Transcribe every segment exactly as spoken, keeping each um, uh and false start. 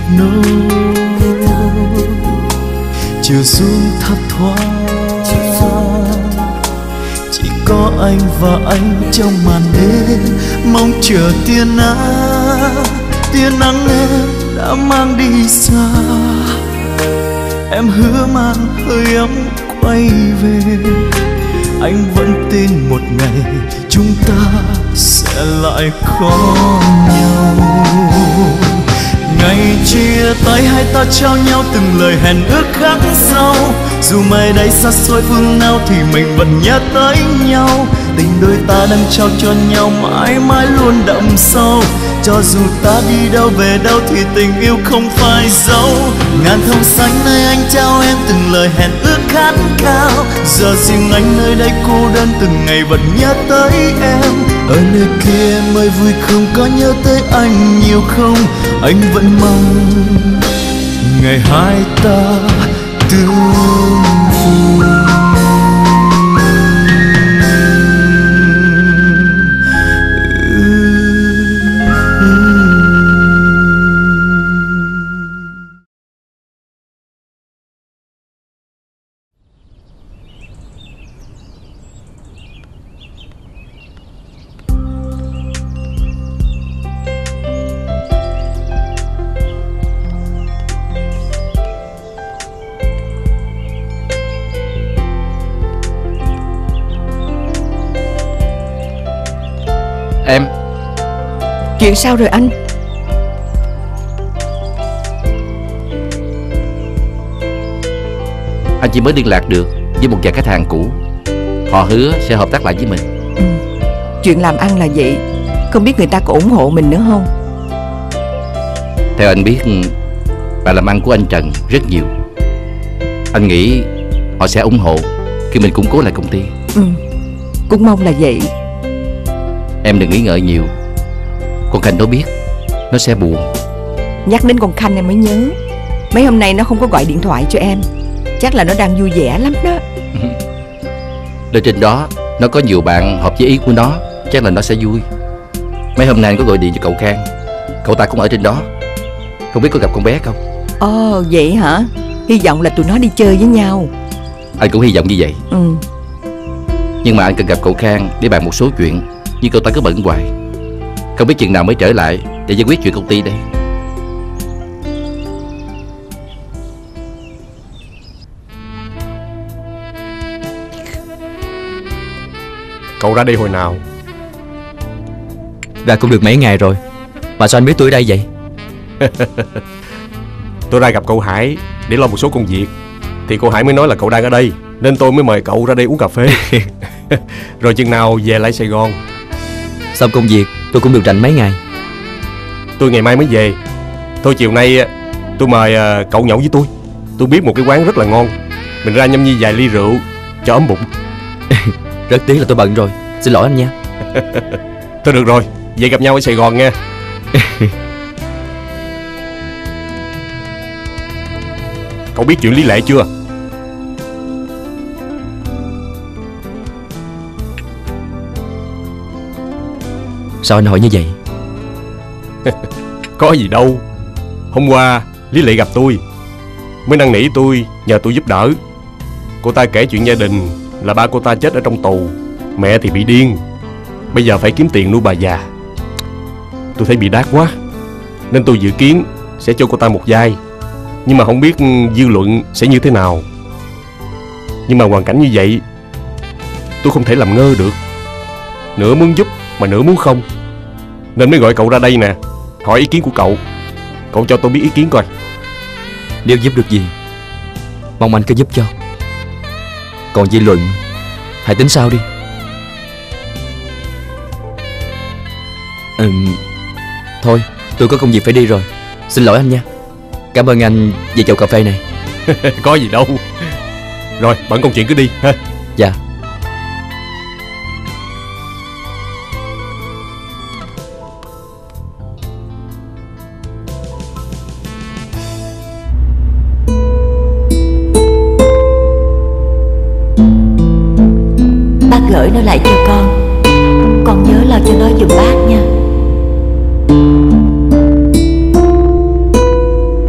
nối. Chiều xuống thấp thoáng, chỉ có anh và anh trong màn đêm, mong chờ tia nắng, tia nắng em đã mang đi xa. Em hứa mang hơi ấm quay về, anh vẫn tin một ngày chúng ta sẽ lại có nhau. Ngày chia tay hai ta trao nhau từng lời hẹn ước khắc sâu, dù mai đây xa xôi phương nào thì mình vẫn nhớ tới nhau. Tình đôi ta đang trao cho nhau mãi mãi luôn đậm sâu, cho dù ta đi đâu về đâu thì tình yêu không phải dấu. Ngàn thông xanh nơi anh trao em từng lời hẹn ước khát khao, giờ riêng anh nơi đây cô đơn từng ngày vẫn nhớ tới em. Ở nơi kia em ơi vui không, có nhớ tới anh nhiều không? Anh vẫn mong ngày hai ta tương phùng. Em. Chuyện sao rồi anh? Anh chỉ mới liên lạc được với một vài khách hàng cũ, họ hứa sẽ hợp tác lại với mình. Ừ. Chuyện làm ăn là vậy, không biết người ta có ủng hộ mình nữa không? Theo anh biết, bạn làm ăn của anh Trần rất nhiều. Anh nghĩ họ sẽ ủng hộ khi mình củng cố lại công ty. Ừ, cũng mong là vậy. Em đừng nghĩ ngợi nhiều, con Khanh nó biết nó sẽ buồn. Nhắc đến con Khanh em mới nhớ, mấy hôm nay nó không có gọi điện thoại cho em, chắc là nó đang vui vẻ lắm đó. Lên trên đó nó có nhiều bạn hợp với ý của nó, chắc là nó sẽ vui. Mấy hôm nay anh có gọi điện cho cậu Khang, cậu ta cũng ở trên đó, không biết có gặp con bé không. Ồ vậy hả? Hy vọng là tụi nó đi chơi với nhau. Anh cũng hy vọng như vậy. Ừ. Nhưng mà anh cần gặp cậu Khang để bàn một số chuyện, nhưng cậu ta cứ bận hoài, không biết chừng nào mới trở lại để giải quyết chuyện công ty đây. Cậu ra đây hồi nào? Ra cũng được mấy ngày rồi. Mà sao anh biết tôi ở đây vậy? Tôi ra gặp cậu Hải để lo một số công việc, thì cô Hải mới nói là cậu đang ở đây, nên tôi mới mời cậu ra đây uống cà phê. Rồi chừng nào về lại Sài Gòn? Xong công việc tôi cũng được rảnh mấy ngày. Tôi ngày mai mới về. Thôi chiều nay tôi mời cậu nhậu với tôi. Tôi biết một cái quán rất là ngon, mình ra nhâm nhi vài ly rượu cho ấm bụng. Rất tiếc là tôi bận rồi, xin lỗi anh nha. Thôi được rồi, về gặp nhau ở Sài Gòn nha. Cậu biết chuyện Lý Lệ chưa? Sao anh hỏi như vậy? Có gì đâu. Hôm qua Lý Lệ gặp tôi, mới năn nỉ tôi nhờ tôi giúp đỡ. Cô ta kể chuyện gia đình là ba cô ta chết ở trong tù, mẹ thì bị điên, bây giờ phải kiếm tiền nuôi bà già. Tôi thấy bị đát quá, nên tôi dự kiến sẽ cho cô ta một vai, nhưng mà không biết dư luận sẽ như thế nào. Nhưng mà hoàn cảnh như vậy, tôi không thể làm ngơ được, nửa muốn giúp mà nửa muốn không, nên mới gọi cậu ra đây nè, hỏi ý kiến của cậu. Cậu cho tôi biết ý kiến coi. Nếu giúp được gì, mong anh cứ giúp cho. Còn dư luận hãy tính sau đi. Ừ, thôi tôi có công việc phải đi rồi, xin lỗi anh nha. Cảm ơn anh về chầu cà phê này. Có gì đâu. Rồi bận công chuyện cứ đi ha. Dạ. Bác gửi nó lại cho con, con nhớ lo cho nó giùm bác nha.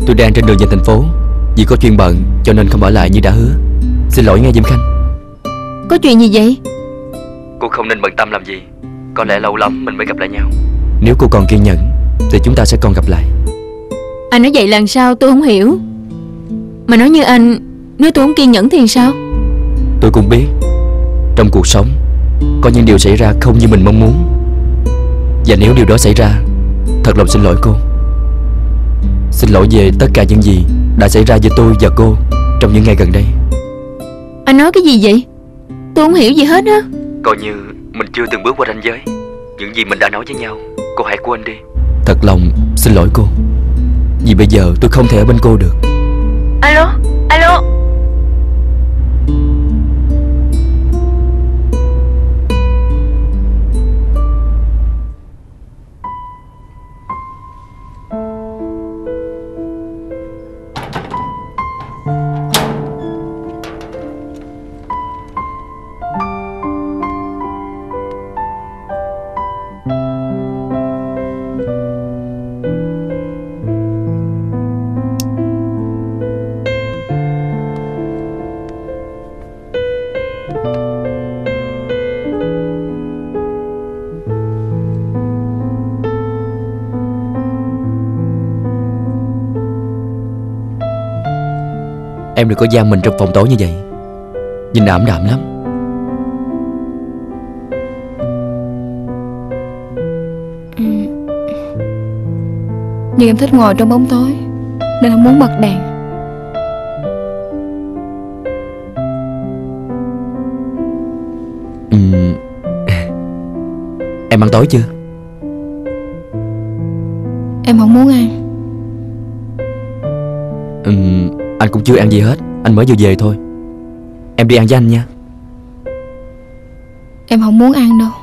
Tôi đang trên đường về thành phố, vì có chuyện bận cho nên không ở lại như đã hứa. Xin lỗi nghe Diễm Khanh. Có chuyện gì vậy? Cô không nên bận tâm làm gì. Có lẽ lâu lắm mình mới gặp lại nhau. Nếu cô còn kiên nhẫn thì chúng ta sẽ còn gặp lại. Anh nói vậy là sao tôi không hiểu. Mà nói như anh, nếu tôi không kiên nhẫn thì sao? Tôi cũng biết trong cuộc sống có những điều xảy ra không như mình mong muốn. Và nếu điều đó xảy ra, thật lòng xin lỗi cô. Xin lỗi về tất cả những gì đã xảy ra với tôi và cô trong những ngày gần đây. Anh nói cái gì vậy? Tôi không hiểu gì hết á. Coi như mình chưa từng bước qua ranh giới. Những gì mình đã nói với nhau, cô hãy quên đi. Thật lòng xin lỗi cô, vì bây giờ tôi không thể ở bên cô được. Alo, alo. Em đừng có giam mình trong phòng tối như vậy, nhìn ảm đạm lắm. ừ. Nhưng em thích ngồi trong bóng tối nên không muốn bật đèn. ừ. Em ăn tối chưa? Em không muốn ăn. ừ. Anh cũng chưa ăn gì hết, anh mới vừa về thôi. Em đi ăn với anh nha. Em không muốn ăn đâu.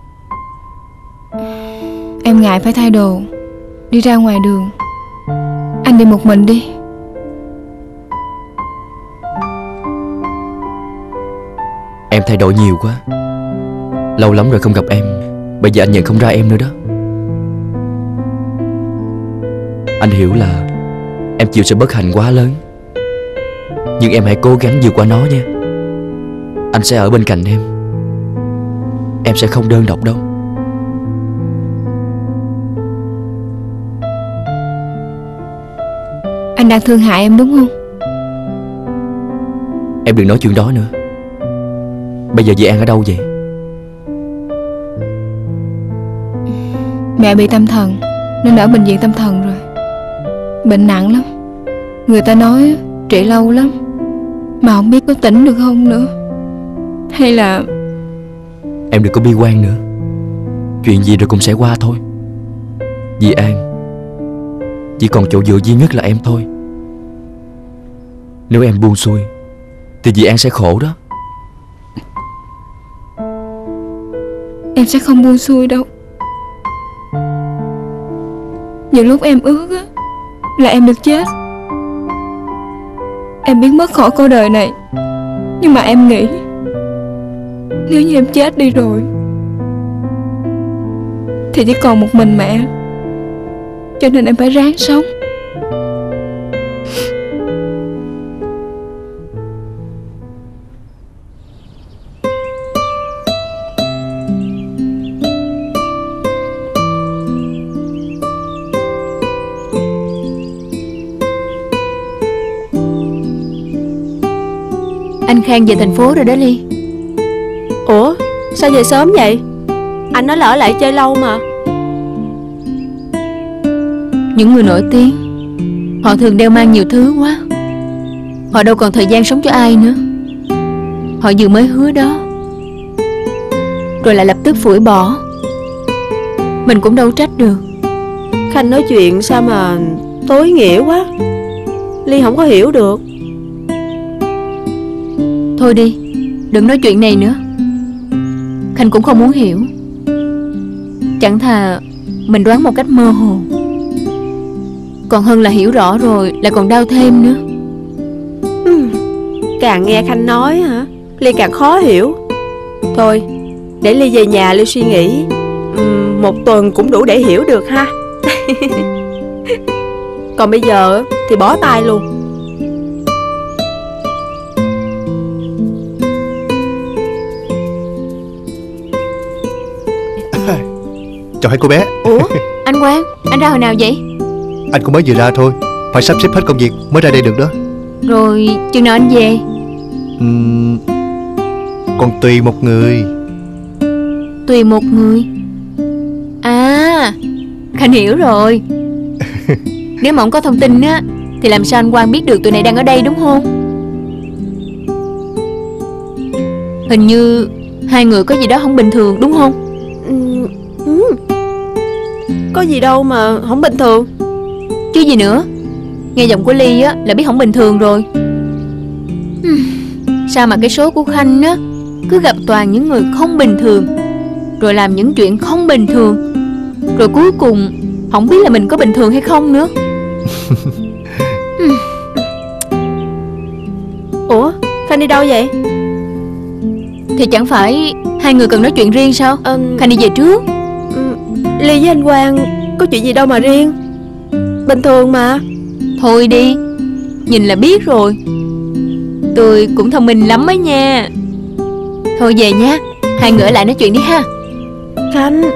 Em ngại phải thay đồ, đi ra ngoài đường. Anh đi một mình đi. Em thay đổi nhiều quá. Lâu lắm rồi không gặp em. Bây giờ anh nhận không ra em nữa đó. Anh hiểu là em chịu sự bất hạnh quá lớn, nhưng em hãy cố gắng vượt qua nó nha. Anh sẽ ở bên cạnh em. Em sẽ không đơn độc đâu. Anh đang thương hại em đúng không? Em đừng nói chuyện đó nữa. Bây giờ Dì An ở đâu vậy? Mẹ bị tâm thần nên ở bệnh viện tâm thần rồi. Bệnh nặng lắm. Người ta nói trị lâu lắm, mà không biết có tỉnh được không nữa. Hay là... Em đừng có bi quan nữa. Chuyện gì rồi cũng sẽ qua thôi. Dì An chỉ còn chỗ dựa duy nhất là em thôi. Nếu em buông xuôi thì dì An sẽ khổ đó. Em sẽ không buông xuôi đâu. Nhiều lúc em ước á là em được chết, em biến mất khỏi cuộc đời này. Nhưng mà em nghĩ nếu như em chết đi rồi thì chỉ còn một mình mẹ. Cho nên em phải ráng sống. Anh Khang về thành phố rồi đó Ly. Ủa sao về sớm vậy? Anh nói là ở lại chơi lâu mà. Những người nổi tiếng họ thường đeo mang nhiều thứ quá. Họ đâu còn thời gian sống cho ai nữa. Họ vừa mới hứa đó rồi lại lập tức phủi bỏ. Mình cũng đâu trách được. Khanh nói chuyện sao mà tối nghĩa quá. Ly không có hiểu được. Thôi đi, đừng nói chuyện này nữa. Khanh cũng không muốn hiểu. Chẳng thà mình đoán một cách mơ hồ, còn hơn là hiểu rõ rồi lại còn đau thêm nữa. ừ. Càng nghe Khanh nói hả, Ly càng khó hiểu. Thôi để Ly về nhà Ly suy nghĩ. uhm, Một tuần cũng đủ để hiểu được ha. Còn bây giờ thì bó tay luôn. Chào hai cô bé. Ủa anh Quang, anh ra hồi nào vậy? Anh cũng mới vừa ra thôi, phải sắp xếp hết công việc mới ra đây được đó. Rồi chừng nào anh về? uhm, Còn tùy một người. Tùy một người. À, Khanh hiểu rồi. Nếu mà không có thông tin á thì làm sao anh Quang biết được tụi này đang ở đây, đúng không? Hình như hai người có gì đó không bình thường, đúng không? Ừ, ừ. Có gì đâu mà không bình thường. Chứ gì nữa. Nghe giọng của Ly á là biết không bình thường rồi. Sao mà cái số của Khanh á cứ gặp toàn những người không bình thường, rồi làm những chuyện không bình thường, rồi cuối cùng không biết là mình có bình thường hay không nữa. Ủa, Khanh đi đâu vậy? Thì chẳng phải hai người cần nói chuyện riêng sao? Ừ. Khanh đi về trước. ừ, Ly với anh Quang có chuyện gì đâu mà riêng, bình thường mà. Thôi đi, nhìn là biết rồi. Tôi cũng thông minh lắm ấy nha. Thôi về nha, hai người ở lại nói chuyện đi ha. Khanh.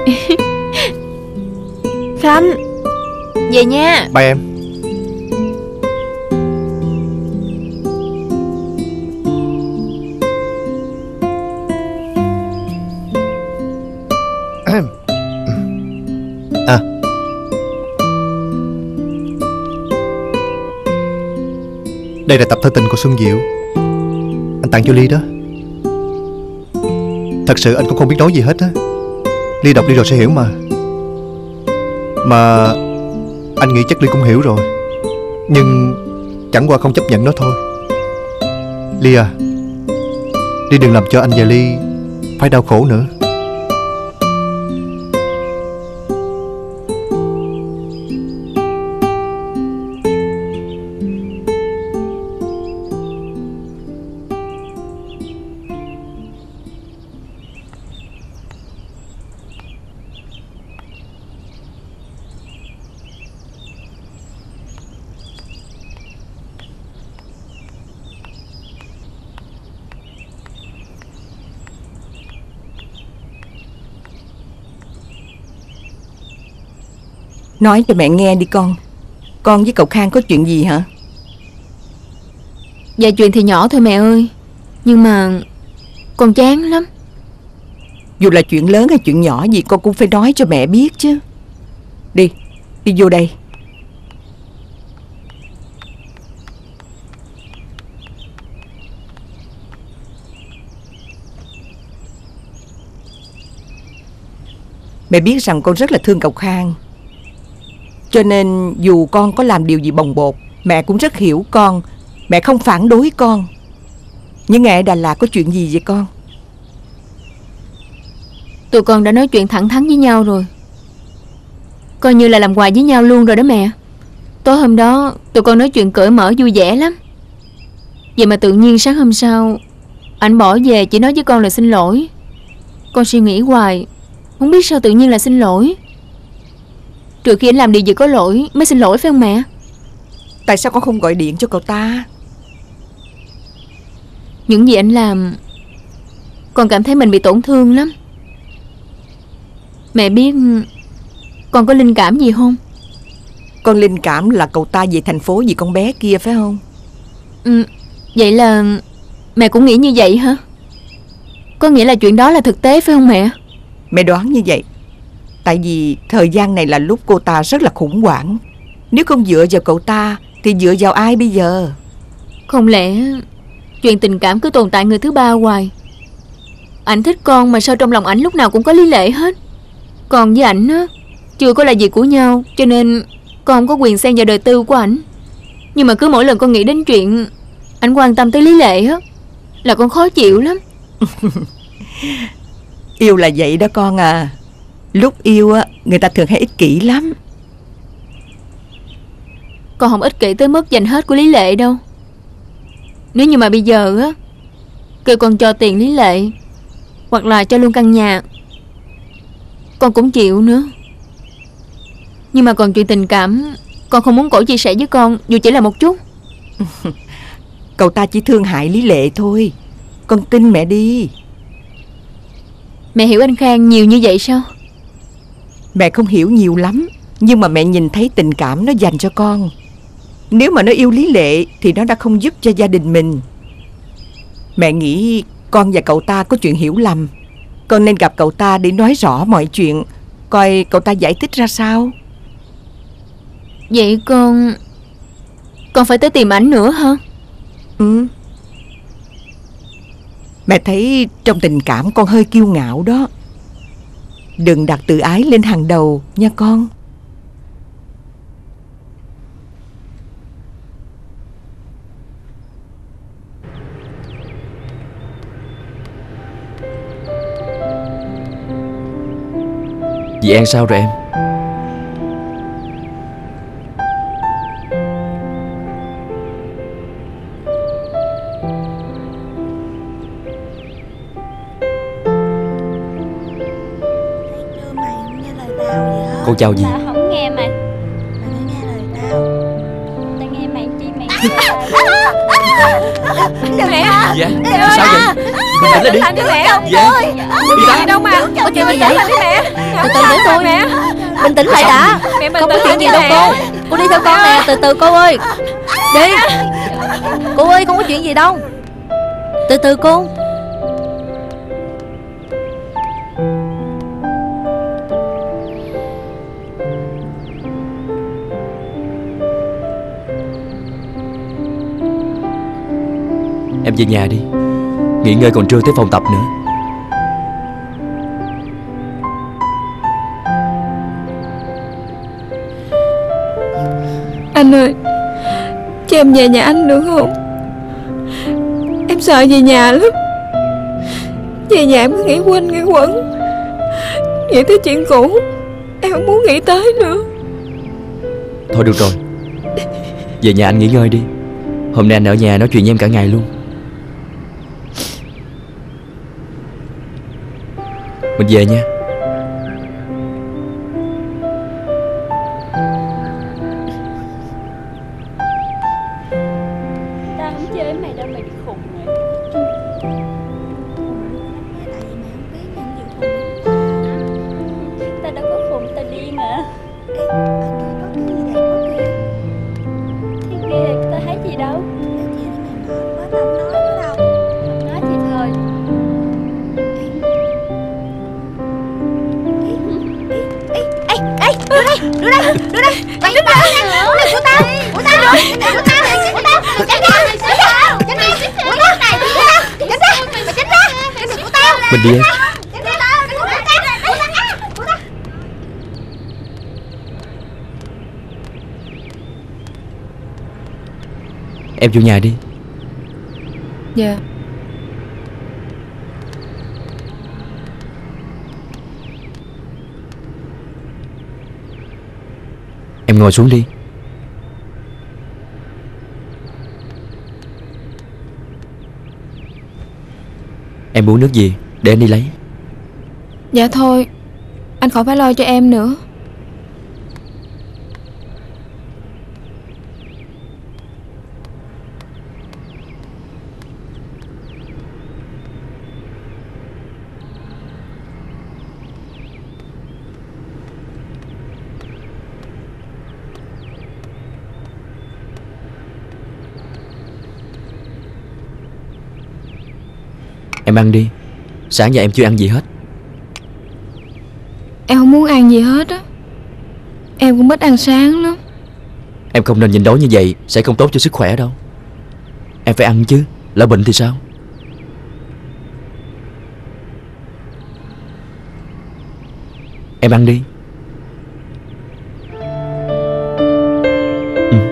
Khanh. Về nha. Bye em. À, đây là tập thơ tình của Xuân Diệu, anh tặng cho Ly đó. Thật sự anh cũng không biết nói gì hết á. Ly đọc đi rồi sẽ hiểu mà. Mà anh nghĩ chắc Ly cũng hiểu rồi, nhưng chẳng qua không chấp nhận nó thôi. Ly à, Ly đừng làm cho anh và Ly phải đau khổ nữa. Nói cho mẹ nghe đi con. Con với cậu Khang có chuyện gì hả? Vài chuyện thì nhỏ thôi mẹ ơi, nhưng mà con chán lắm. Dù là chuyện lớn hay chuyện nhỏ gì con cũng phải nói cho mẹ biết chứ. Đi, đi vô đây. Mẹ biết rằng con rất là thương cậu Khang, cho nên dù con có làm điều gì bồng bột, mẹ cũng rất hiểu con. Mẹ không phản đối con. Nhưng ngày ở Đà Lạt có chuyện gì vậy con? Tụi con đã nói chuyện thẳng thắn với nhau rồi, coi như là làm quà với nhau luôn rồi đó mẹ. Tối hôm đó tụi con nói chuyện cởi mở vui vẻ lắm. Vậy mà tự nhiên sáng hôm sau anh bỏ về chỉ nói với con là xin lỗi. Con suy nghĩ hoài, không biết sao tự nhiên là xin lỗi. Trừ khi anh làm điều gì có lỗi mới xin lỗi, phải không mẹ? Tại sao con không gọi điện cho cậu ta? Những gì anh làm, con cảm thấy mình bị tổn thương lắm. Mẹ biết con có linh cảm gì không? Con linh cảm là cậu ta về thành phố vì con bé kia, phải không? Ừ, vậy là mẹ cũng nghĩ như vậy hả? Có nghĩa là chuyện đó là thực tế phải không mẹ? Mẹ đoán như vậy. Tại vì thời gian này là lúc cô ta rất là khủng hoảng. Nếu không dựa vào cậu ta thì dựa vào ai bây giờ? Không lẽ chuyện tình cảm cứ tồn tại người thứ ba hoài? Ảnh thích con mà sao trong lòng ảnh lúc nào cũng có Lý Lệ hết. Còn với ảnh á, chưa có là gì của nhau, cho nên con không có quyền xen vào đời tư của ảnh. Nhưng mà cứ mỗi lần con nghĩ đến chuyện ảnh quan tâm tới Lý Lệ á là con khó chịu lắm. Yêu là vậy đó con à. Lúc yêu á, người ta thường hay ích kỷ lắm. Con không ích kỷ tới mức dành hết của Lý Lệ đâu. Nếu như mà bây giờ á kêu con cho tiền Lý Lệ, hoặc là cho luôn căn nhà, con cũng chịu nữa. Nhưng mà còn chuyện tình cảm Con không muốn cổ chia sẻ với con, dù chỉ là một chút. Cậu ta chỉ thương hại Lý Lệ thôi. Con tin mẹ đi. Mẹ hiểu anh Khang nhiều như vậy sao? Mẹ không hiểu nhiều lắm, nhưng mà mẹ nhìn thấy tình cảm nó dành cho con. Nếu mà nó yêu Lý Lệ thì nó đã không giúp cho gia đình mình. Mẹ nghĩ con và cậu ta có chuyện hiểu lầm. Con nên gặp cậu ta để nói rõ mọi chuyện, coi cậu ta giải thích ra sao. Vậy con Con phải tới tìm ảnh nữa hả? Ừ. Mẹ thấy trong tình cảm con hơi kiêu ngạo đó. Đừng đặt tự ái lên hàng đầu nha con. Dì An sao rồi em? Con chào dì. Tao không nghe mày. Mày phải nghe lời tao. Tao nghe mày chi mày. Mẹ. Dì An, sao vậy? Bình tĩnh lại đi. Dì An, Đi ra đâu mà. Có chuyện gì vậy? Mẹ. Từ từ để tôi. Mẹ. Bình tĩnh lại đã. Mẹ bình Không có tĩnh chuyện gì lại đâu mẹ. cô. Cô đi theo con nè. Từ từ cô ơi. Đi. Cô ơi, không có chuyện gì đâu. Từ từ cô. em về nhà đi. Nghỉ ngơi còn trưa tới phòng tập nữa. Anh ơi, cho em về nhà anh được không? Em sợ về nhà lắm. Về nhà em cứ nghĩ quanh nghĩ quẩn, nghĩ tới chuyện cũ. Em không muốn nghĩ tới nữa. Thôi được rồi, về nhà anh nghỉ ngơi đi. Hôm nay anh ở nhà nói chuyện với em cả ngày luôn. Mình về nha. Tao không chơi với mày đâu, mày bị khùng rồi. Tao đâu có khùng, tao điên à. Thì ghê, tao thấy gì đâu. Không nói thì thôi. Đưa đây, đưa đây, đưa đây. Mày đứng lại. Của tao, của tao rồi. Của tao, của tao. Tránh ra, tránh ra. Tránh ra. Của tao này, tránh ra. Tránh ra. Mày tránh ra. Cái này của tao. Mình đi em. Tránh ra. Của tao. Của tao. Em vô nhà đi. Dạ. Em ngồi xuống đi. Em muốn nước gì để anh đi lấy. Dạ thôi, anh khỏi phải lo cho em nữa. Em ăn đi. Sáng giờ em chưa ăn gì hết. Em không muốn ăn gì hết á. Em cũng ít ăn sáng lắm. Em không nên nhịn đói như vậy, sẽ không tốt cho sức khỏe đâu. Em phải ăn chứ, lỡ bệnh thì sao? Em ăn đi. Ừ.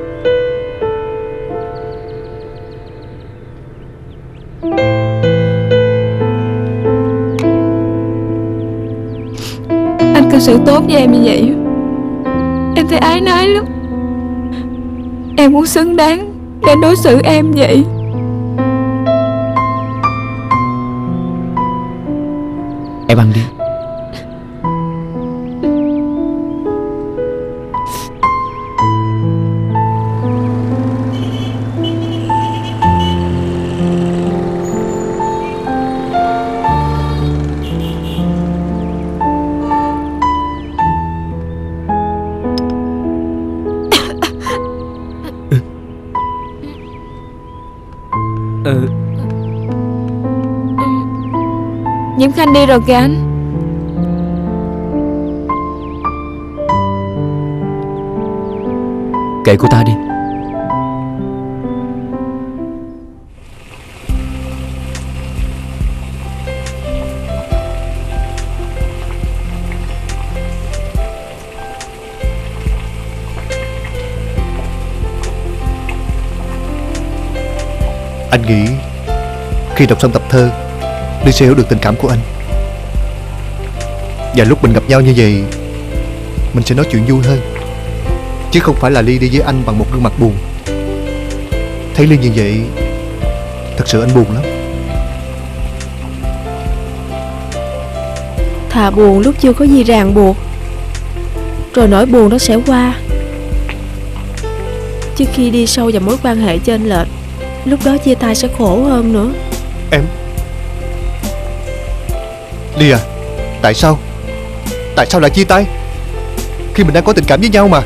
Anh cư xử tốt với em như vậy, em thấy ái nái lắm. Em muốn xứng đáng để đối xử em vậy. Em ăn đi. Ừ. Diễm Khanh đi rồi kìa anh. Kệ cô ta đi. Anh nghĩ khi đọc xong tập thơ, Ly sẽ hiểu được tình cảm của anh. Và lúc mình gặp nhau như vậy, mình sẽ nói chuyện vui hơn, chứ không phải là Ly đi với anh bằng một gương mặt buồn. Thấy Ly như vậy, thật sự anh buồn lắm. Thà buồn lúc chưa có gì ràng buộc, rồi nỗi buồn nó sẽ qua. Chứ khi đi sâu vào mối quan hệ chênh lệch, lúc đó chia tay sẽ khổ hơn nữa. Em Ly à, tại sao Tại sao lại chia tay khi mình đang có tình cảm với nhau mà?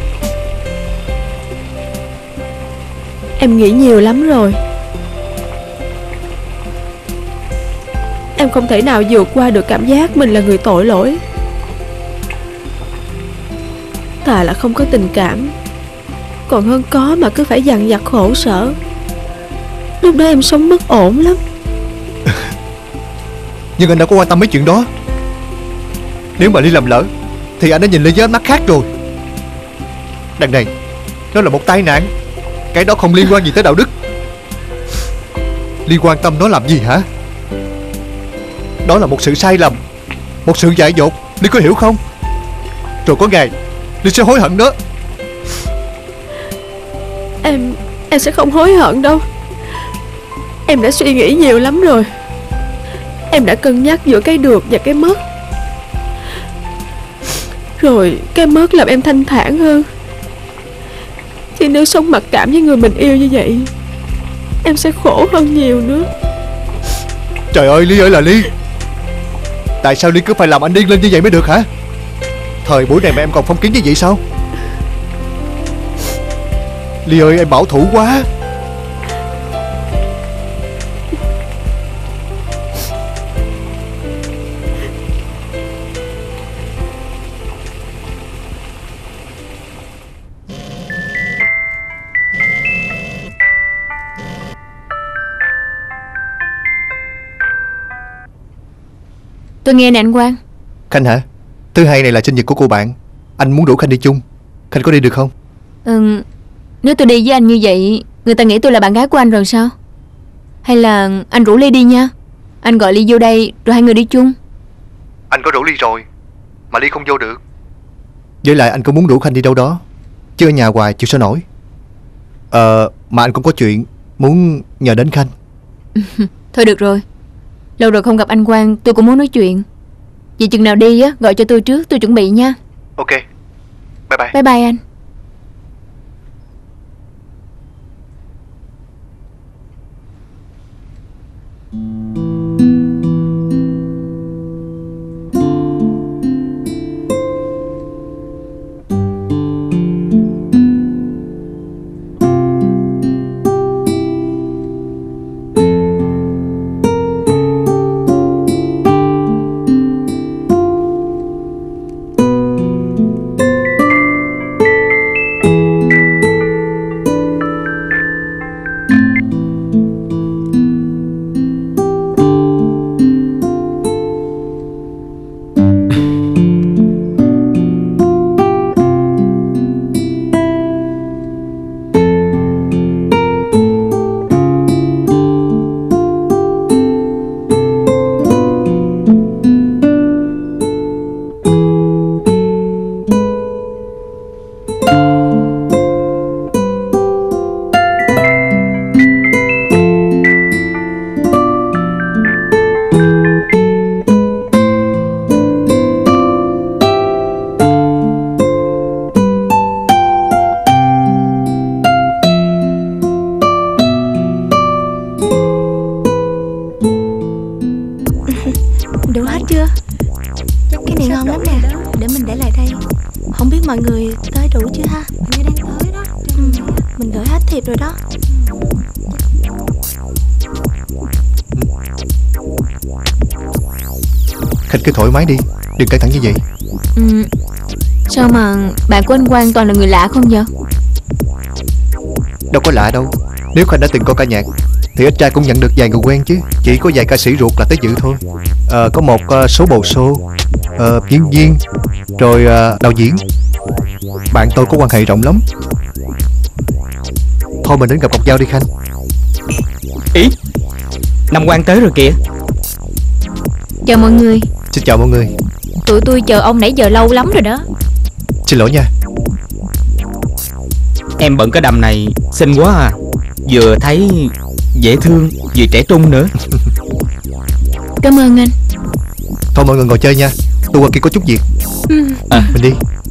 Em nghĩ nhiều lắm rồi. Em không thể nào vượt qua được cảm giác mình là người tội lỗi. Thà là không có tình cảm, còn hơn có mà cứ phải dằn vặt khổ sở. Lúc đó em sống bất ổn lắm. Nhưng anh đã có quan tâm mấy chuyện đó. Nếu mà Ly làm lỡ thì anh đã nhìn Ly với ánh mắt khác rồi. Đằng này, nó là một tai nạn. Cái đó không liên quan gì tới đạo đức. Ly quan tâm nó làm gì hả? Đó là một sự sai lầm, một sự dại dột. Ly có hiểu không? Rồi có ngày Ly sẽ hối hận đó. Em Em sẽ không hối hận đâu. Em đã suy nghĩ nhiều lắm rồi. Em đã cân nhắc giữa cái được và cái mất. Rồi cái mất làm em thanh thản hơn. Thì nếu sống mặc cảm với người mình yêu như vậy, em sẽ khổ hơn nhiều nữa. Trời ơi Ly ơi là Ly, tại sao Ly cứ phải làm anh điên lên như vậy mới được hả? Thời buổi này mà em còn phong kiến như vậy sao? Ly ơi, em bảo thủ quá. Tôi nghe nè anh Quang. Khanh hả? Thứ hai này là sinh nhật của cô bạn. Anh muốn rủ Khanh đi chung. Khanh có đi được không? Ừ, nếu tôi đi với anh như vậy, người ta nghĩ tôi là bạn gái của anh rồi sao? Hay là anh rủ Ly đi nha. Anh gọi Ly vô đây rồi hai người đi chung. Anh có rủ Ly rồi mà Ly không vô được. Với lại anh cũng muốn rủ Khanh đi đâu đó, chứ ở nhà hoài chịu sao nổi. Ờ mà anh cũng có chuyện muốn nhờ đến Khanh. Thôi được rồi, lâu rồi không gặp anh Quang, tôi cũng muốn nói chuyện. Vậy chừng nào đi á, gọi cho tôi trước, tôi chuẩn bị nha. Ok, bye bye. Bye bye anh. Đủ hết chưa? Cái này ngon lắm nè. Để mình để lại đây. Không biết mọi người tới đủ chưa ha? Như đang tới đó. Ừ, mình gửi hết thiệp rồi đó. Khanh cứ thoải mái đi, đừng căng thẳng như vậy. ừ. Sao mà bạn của anh Quang toàn là người lạ không vậy? Đâu có lạ đâu. Nếu Khanh đã từng coi ca nhạc thì ít ra cũng nhận được vài người quen chứ. Chỉ có vài ca sĩ ruột là tới dự thôi. à, Có một uh, số bầu show, uh, diễn viên, rồi uh, đạo diễn. Bạn tôi có quan hệ rộng lắm. Thôi mình đến gặp Ngọc Giao đi Khanh. Ý, Năm Quang tới rồi kìa. Chào mọi người. Xin chào mọi người. Tụi tôi chờ ông nãy giờ lâu lắm rồi đó. Xin lỗi nha. Em bận cái đầm này xinh quá à. Vừa thấy dễ thương, vừa trẻ trung nữa. Cảm ơn anh. Thôi mọi người ngồi chơi nha, tôi qua kia có chút việc. ừ. à, Mình đi.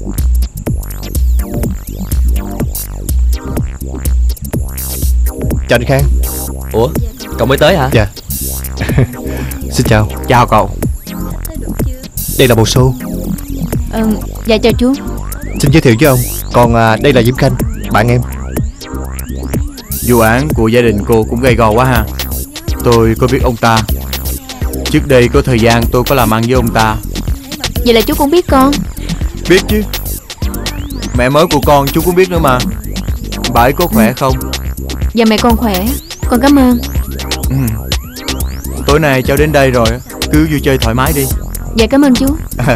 Chào anh Khang. Ủa, cậu mới tới hả? Dạ. Xin chào. Chào cậu. Đây là bầu show. ờ, Dạ chào chú. Xin giới thiệu với ông. Còn à, đây là Diễm Khanh, bạn em. Vụ án của gia đình cô cũng gay go quá ha. Tôi có biết ông ta. Trước đây có thời gian tôi có làm ăn với ông ta. Vậy là chú cũng biết con? Biết chứ. Mẹ mới của con chú cũng biết nữa mà. Bà ấy có khỏe không? Dạ mẹ con khỏe. Con cảm ơn. ừ. Tối nay cháu đến đây rồi, cứ vui chơi thoải mái đi. Dạ cảm ơn chú. à.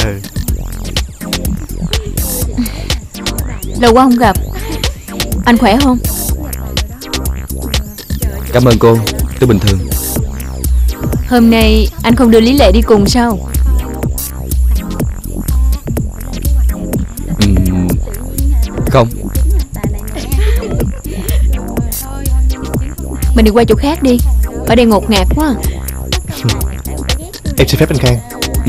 Lâu quá không gặp. Anh khỏe không? Cảm ơn cô, tôi bình thường. Hôm nay anh không đưa Lý Lệ đi cùng sao? uhm, Không. Mình đi qua chỗ khác đi, ở đây ngột ngạt quá. Em xin phép anh Khang. ừ.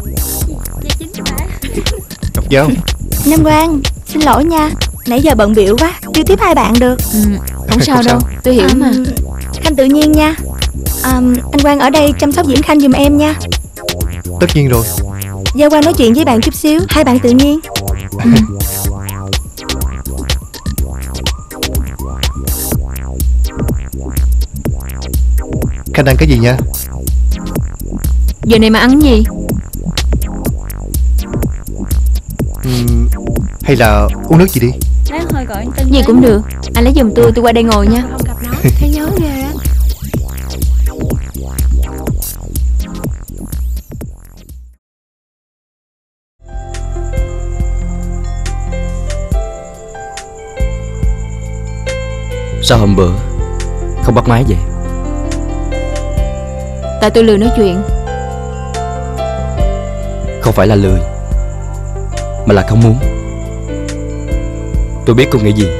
Ngọc Giao. Nam Quang, xin lỗi nha, nãy giờ bận biểu quá, chưa tiếp hai bạn được. ừ, Không sao đâu, tôi hiểu um, mà. Khanh tự nhiên nha. um, Anh Quang ở đây chăm sóc Diễm Khanh giùm em nha. Tất nhiên rồi. Giao Quang nói chuyện với bạn chút xíu, hai bạn tự nhiên. ừ. Khanh ăn cái gì nha? Giờ này mà ăn gì? uhm, Hay là uống nước gì đi? Gì cũng được. Anh lấy giùm tôi, tôi qua đây ngồi nha. Thấy nhớ ghê á. Sao hôm bữa không bắt máy vậy? Tại tôi lười nói chuyện. Không phải là lười, mà là không muốn. Tôi biết cô nghĩ gì,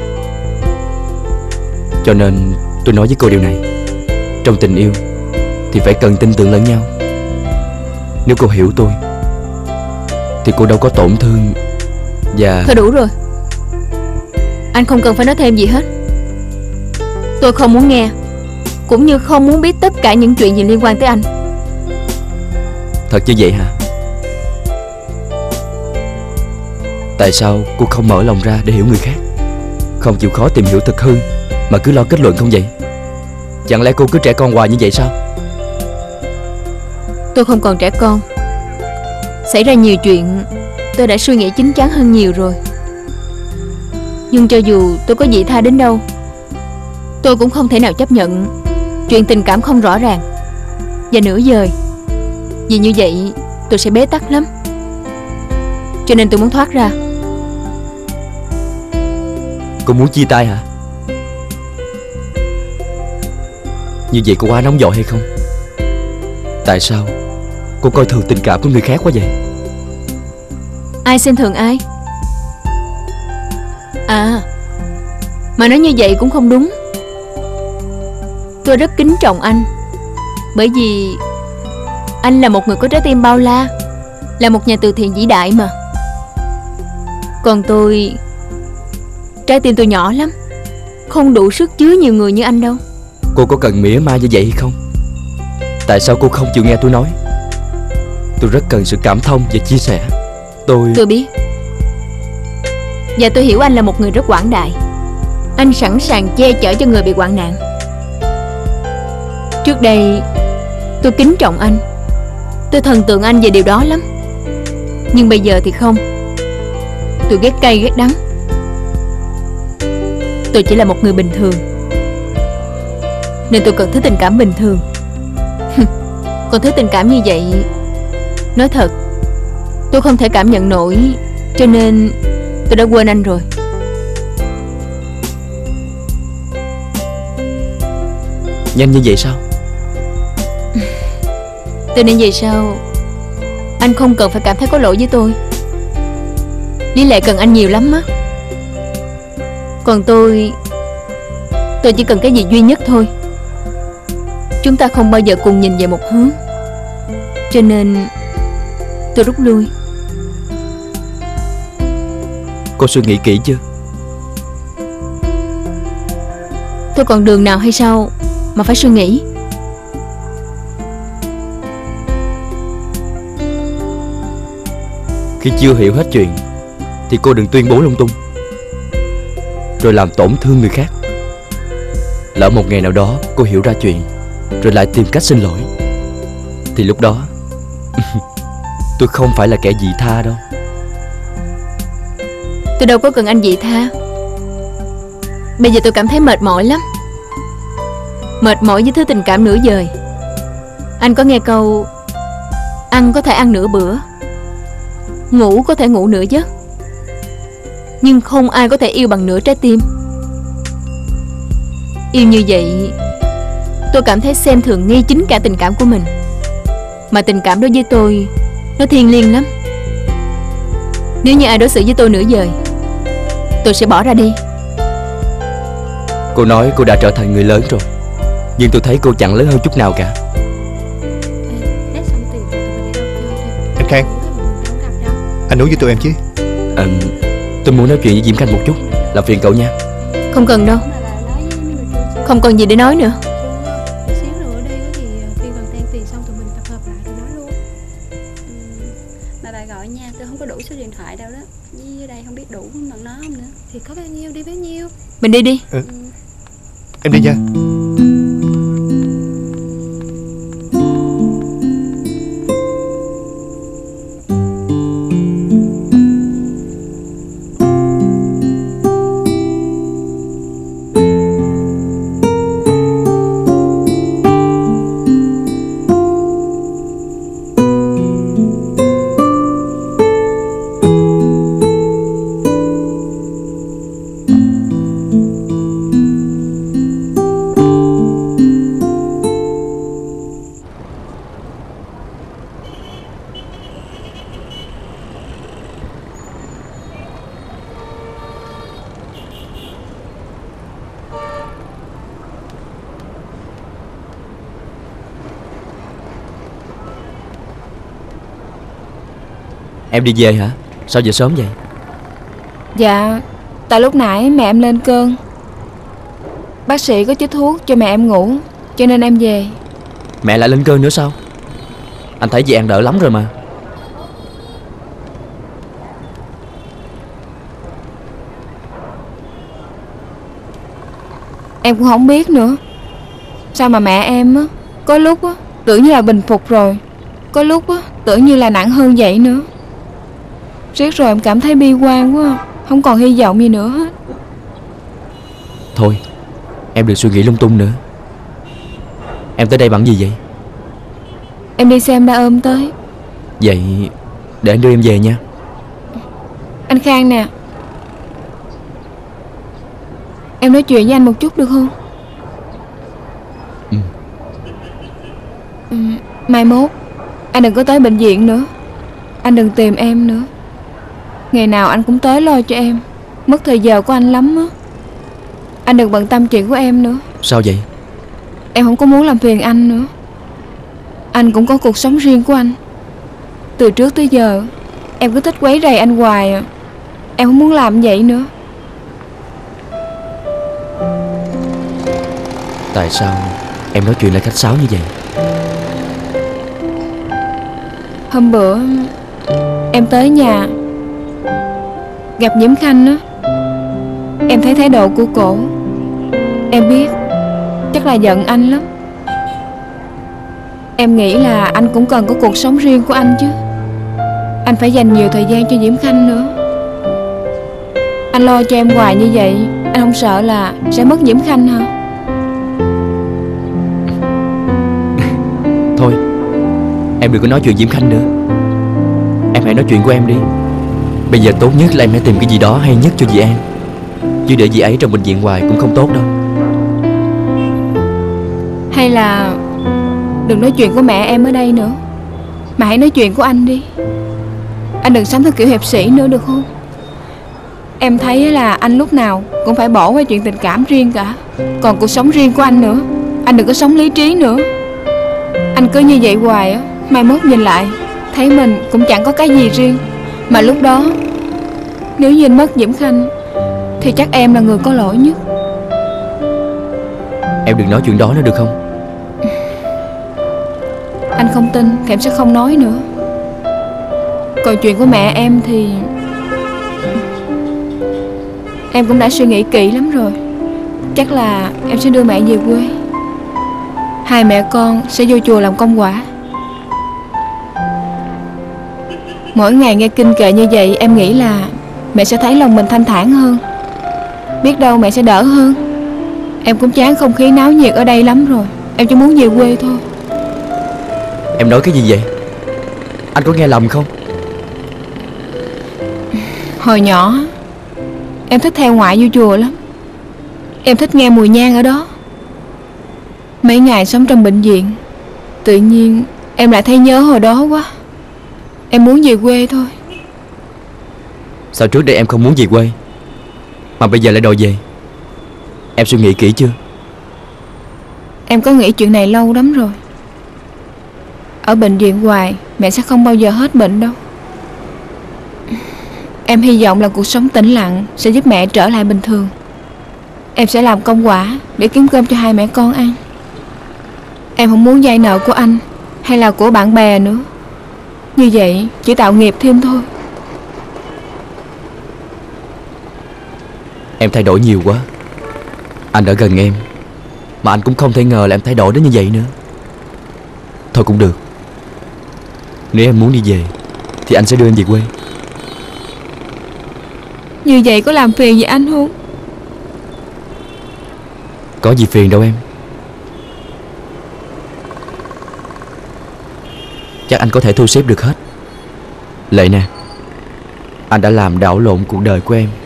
cho nên tôi nói với cô điều này. Trong tình yêu thì phải cần tin tưởng lẫn nhau. Nếu cô hiểu tôi thì cô đâu có tổn thương. Và Thôi đủ rồi. Anh không cần phải nói thêm gì hết. Tôi không muốn nghe, cũng như không muốn biết tất cả những chuyện gì liên quan tới anh. Thật như vậy hả? Tại sao cô không mở lòng ra để hiểu người khác, không chịu khó tìm hiểu thật hơn, mà cứ lo kết luận không vậy? Chẳng lẽ cô cứ trẻ con hoài như vậy sao? Tôi không còn trẻ con. Xảy ra nhiều chuyện, tôi đã suy nghĩ chín chắn hơn nhiều rồi. Nhưng cho dù tôi có vị tha đến đâu, tôi cũng không thể nào chấp nhận chuyện tình cảm không rõ ràng và nửa vời. Vì như vậy tôi sẽ bế tắc lắm. Cho nên tôi muốn thoát ra. Cô muốn chia tay hả? Như vậy cô quá nóng vội hay không? Tại sao cô coi thường tình cảm của người khác quá vậy? Ai xem thường ai? À, mà nói như vậy cũng không đúng. Tôi rất kính trọng anh, bởi vì anh là một người có trái tim bao la, là một nhà từ thiện vĩ đại mà. Còn tôi, trái tim tôi nhỏ lắm, không đủ sức chứa nhiều người như anh đâu. Cô có cần mỉa mai như vậy hay không? Tại sao cô không chịu nghe tôi nói? Tôi rất cần sự cảm thông và chia sẻ. Tôi... Tôi biết. Và tôi hiểu anh là một người rất quảng đại. Anh sẵn sàng che chở cho người bị hoạn nạn. Trước đây tôi kính trọng anh, Tôi thần tượng anh về điều đó lắm. Nhưng bây giờ thì không. Tôi ghét cay ghét đắng. Tôi chỉ là một người bình thường, nên tôi cần thứ tình cảm bình thường. Còn thứ tình cảm như vậy, nói thật, tôi không thể cảm nhận nổi. Cho nên tôi đã quên anh rồi. Nhanh như vậy sao? Tôi nên vậy sao? Anh không cần phải cảm thấy có lỗi với tôi. Lý Lệ cần anh nhiều lắm á. Còn tôi, tôi chỉ cần cái gì duy nhất thôi. Chúng ta không bao giờ cùng nhìn về một hướng. Cho nên tôi rút lui. Cô suy nghĩ kỹ chưa? Tôi còn đường nào hay sao mà phải suy nghĩ? Khi chưa hiểu hết chuyện thì cô đừng tuyên bố lung tung, rồi làm tổn thương người khác. Lỡ một ngày nào đó cô hiểu ra chuyện, rồi lại tìm cách xin lỗi, thì lúc đó tôi không phải là kẻ vị tha đâu. Tôi đâu có cần anh vị tha. Bây giờ tôi cảm thấy mệt mỏi lắm. Mệt mỏi với thứ tình cảm nửa vời. Anh có nghe câu ăn có thể ăn nửa bữa, ngủ có thể ngủ nửa giấc, nhưng không ai có thể yêu bằng nửa trái tim. Yêu như vậy, tôi cảm thấy xem thường ngay chính cả tình cảm của mình. Mà tình cảm đối với tôi, nó thiêng liêng lắm. Nếu như ai đối xử với tôi nửa vời, tôi sẽ bỏ ra đi. Cô nói cô đã trở thành người lớn rồi, nhưng tôi thấy cô chẳng lớn hơn chút nào cả. Anh Khang, anh nói với tụi em chứ. à, Tôi muốn nói chuyện với Diễm Khanh một chút. Làm phiền cậu nha. Không cần đâu. Không còn gì để nói nữa. Xíu nữa đi thì khi gần tan tiền xong tụi mình tập hợp lại rồi nói luôn. Mà bà gọi nha, tôi không có đủ số điện thoại đâu đó. Với đây không biết đủ bằng nó không nữa. Thì có bao nhiêu đi bấy nhiêu. Mình đi đi. Ừ. Em đi nha. Em đi về hả? Sao giờ sớm vậy? Dạ, tại lúc nãy mẹ em lên cơn. Bác sĩ có chích thuốc cho mẹ em ngủ, cho nên em về. Mẹ lại lên cơn nữa sao? Anh thấy chị An đỡ lắm rồi mà. Em cũng không biết nữa. Sao mà mẹ em á, có lúc á tưởng như là bình phục rồi, có lúc á tưởng như là nặng hơn vậy nữa. Riết rồi em cảm thấy bi quan quá, không còn hy vọng gì nữa hết. Thôi, em đừng suy nghĩ lung tung nữa. Em tới đây bằng gì vậy? Em đi xem ba ôm tới. Vậy để anh đưa em về nha. Anh Khang nè, em nói chuyện với anh một chút được không? Ừ. Ừ, mai mốt anh đừng có tới bệnh viện nữa. Anh đừng tìm em nữa. Ngày nào anh cũng tới lo cho em. Mất thời giờ của anh lắm á. Anh đừng bận tâm chuyện của em nữa. Sao vậy? Em không có muốn làm phiền anh nữa. Anh cũng có cuộc sống riêng của anh. Từ trước tới giờ em cứ thích quấy rầy anh hoài à. Em không muốn làm vậy nữa. Tại sao em nói chuyện lại khách sáo như vậy? Hôm bữa em tới nhà gặp Diễm Khanh á, em thấy thái độ của cổ, em biết chắc là giận anh lắm. Em nghĩ là anh cũng cần có cuộc sống riêng của anh chứ. Anh phải dành nhiều thời gian cho Diễm Khanh nữa. Anh lo cho em hoài như vậy, anh không sợ là sẽ mất Diễm Khanh hả? Thôi, em đừng có nói chuyện Diễm Khanh nữa. Em hãy nói chuyện của em đi. Bây giờ tốt nhất là em hãy tìm cái gì đó hay nhất cho dì An, chứ để dì ấy trong bệnh viện hoài cũng không tốt đâu. Hay là đừng nói chuyện của mẹ em ở đây nữa, mà hãy nói chuyện của anh đi. Anh đừng sống theo kiểu hiệp sĩ nữa được không? Em thấy là anh lúc nào cũng phải bỏ qua chuyện tình cảm riêng cả. Còn cuộc sống riêng của anh nữa, anh đừng có sống lý trí nữa. Anh cứ như vậy hoài á, mai mốt nhìn lại thấy mình cũng chẳng có cái gì riêng. Mà lúc đó nếu như anh mất Diễm Khanh thì chắc em là người có lỗi nhất. Em đừng nói chuyện đó nữa được không? Anh không tin thì em sẽ không nói nữa. Còn chuyện của mẹ em thì em cũng đã suy nghĩ kỹ lắm rồi. Chắc là em sẽ đưa mẹ về quê. Hai mẹ con sẽ vô chùa làm công quả. Mỗi ngày nghe kinh kệ như vậy, em nghĩ là mẹ sẽ thấy lòng mình thanh thản hơn. Biết đâu mẹ sẽ đỡ hơn. Em cũng chán không khí náo nhiệt ở đây lắm rồi. Em chỉ muốn về quê thôi. Em nói cái gì vậy? Anh có nghe lầm không? Hồi nhỏ em thích theo ngoại vô chùa lắm. Em thích nghe mùi nhang ở đó. Mấy ngày sống trong bệnh viện, tự nhiên em lại thấy nhớ hồi đó quá. Em muốn về quê thôi. Sao trước đây em không muốn về quê, mà bây giờ lại đòi về? Em suy nghĩ kỹ chưa? Em có nghĩ chuyện này lâu lắm rồi. Ở bệnh viện hoài mẹ sẽ không bao giờ hết bệnh đâu. Em hy vọng là cuộc sống tĩnh lặng sẽ giúp mẹ trở lại bình thường. Em sẽ làm công quả để kiếm cơm cho hai mẹ con ăn. Em không muốn vay nợ của anh hay là của bạn bè nữa. Như vậy chỉ tạo nghiệp thêm thôi. Em thay đổi nhiều quá. Anh đã gần em, mà anh cũng không thể ngờ là em thay đổi đến như vậy nữa. Thôi cũng được. Nếu em muốn đi về thì anh sẽ đưa em về quê. Như vậy có làm phiền gì anh không? Có gì phiền đâu em. Chắc anh có thể thu xếp được hết. Lệ nè, anh đã làm đảo lộn cuộc đời của em.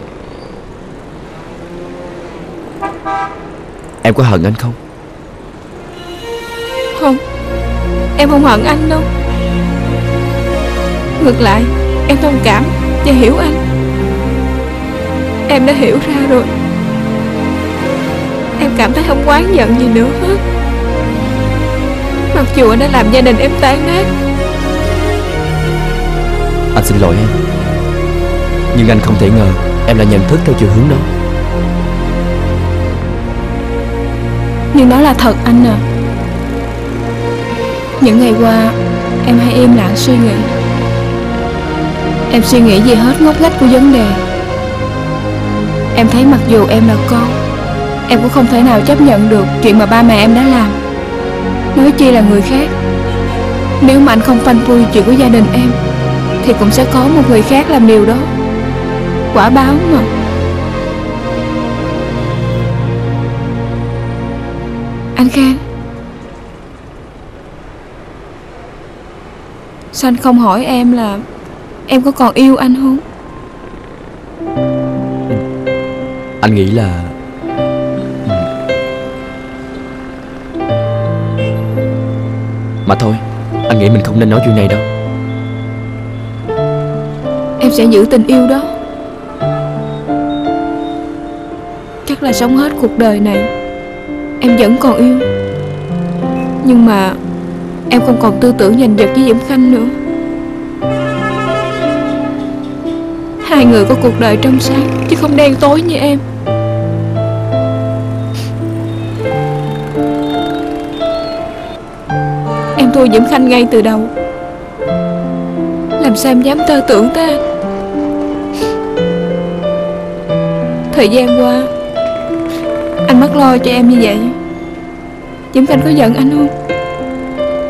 Em có hận anh không? Không, em không hận anh đâu. Ngược lại, em thông cảm và hiểu anh. Em đã hiểu ra rồi. Em cảm thấy không oán giận gì nữa hết. Mặc dù anh đã làm gia đình em tan nát. Anh xin lỗi em, nhưng anh không thể ngờ em lại nhận thức theo chiều hướng đó. Nhưng đó là thật anh à. Những ngày qua em hay im lặng suy nghĩ. Em suy nghĩ gì hết ngóc ngách của vấn đề. Em thấy mặc dù em là con, em cũng không thể nào chấp nhận được chuyện mà ba mẹ em đã làm, nói chi là người khác. Nếu mà anh không phanh phui chuyện của gia đình em thì cũng sẽ có một người khác làm điều đó. Quả báo mà. Anh Khang, sao anh không hỏi em là em có còn yêu anh không? Anh nghĩ là mà thôi, anh nghĩ mình không nên nói chuyện này đâu. Em sẽ giữ tình yêu đó. Chắc là sống hết cuộc đời này em vẫn còn yêu. Nhưng mà em không còn tư tưởng giành giật với Diễm Khanh nữa. Hai người có cuộc đời trong sáng chứ không đen tối như em. Em thua Diễm Khanh ngay từ đầu. Làm sao em dám tơ tưởng tới anh? Thời gian qua anh mất lo cho em như vậy, Diễm Khanh có giận anh không?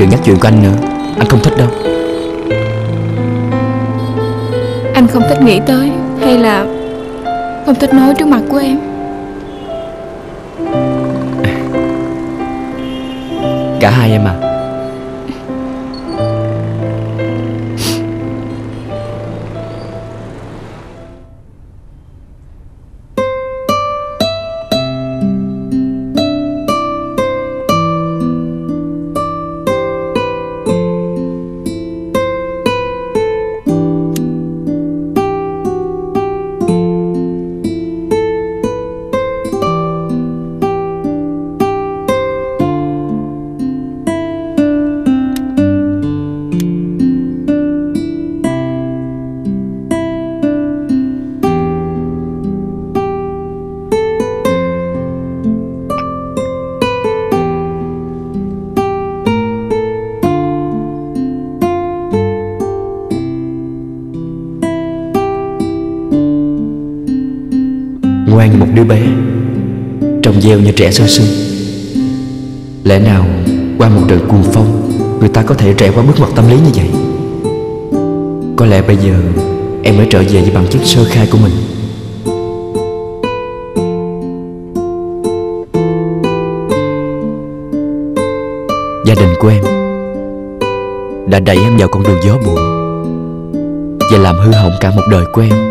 đừng nhắc chuyện của anh nữa. Anh không thích đâu. Anh không thích nghĩ tới, hay là không thích nói trước mặt của em? Cả hai em à. Ngoan như một đứa bé, trông gieo như trẻ sơ sinh. Lẽ nào qua một trận cuồng phong, người ta có thể trải qua bước ngoặt tâm lý như vậy? Có lẽ bây giờ em mới trở về với bản chất sơ khai của mình. Gia đình của em đã đẩy em vào con đường gió buồn và làm hư hỏng cả một đời của em.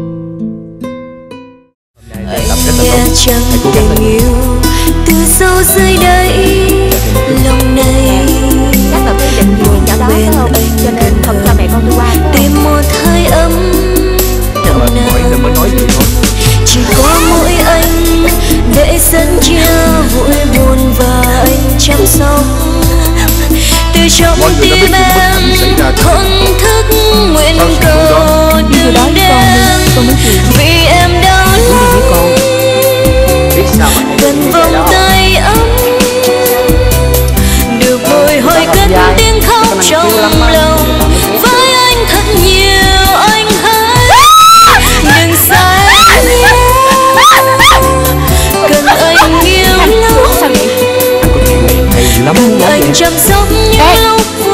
Nghe chẳng tình yêu từ sâu dưới đáy lòng này, bên anh gần tìm một hơi ấm nồng nàn. Chỉ có mỗi anh để sân chia vui buồn và anh chăm sóc. Từ trong tim em thổn thức nguyện cầu đừng đêm, vì em đau lòng gần vòng tay ấm, được bồi hồi cất tiếng khóc trong lòng. Với anh thật nhiều anh hãy đừng xa nhé, cần anh yêu lâu, cần anh chăm sóc những lúc